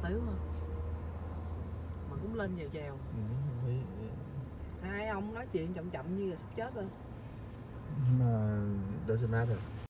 xíu thôi mà cũng lên nhèo chèo. Hai ông nói chuyện chậm chậm như là sắp chết rồi. Mà doesn't matter.